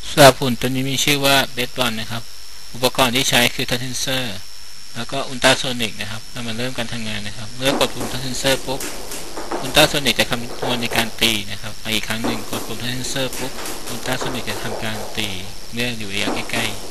สำหรับหุ่นตัวนี้มีชื่อว่าเบสบอลนะครับอุปกรณ์ที่ใช้คือทัชเซนเซอร์แล้วก็อุลตราโซนิกนะครับแล้วมันเริ่มการทำงานนะครับเมื่อกดปุ่มทัชเซนเซอร์ปุ๊บอุลตราโซนิกจะคำนวณในการตีนะครับอีกครั้งหนึ่งกดปุ่มทัชเซนเซอร์ปุ๊บอุลตราโซนิกจะทำการตีเมื่ออยู่ระยะใกล้ๆ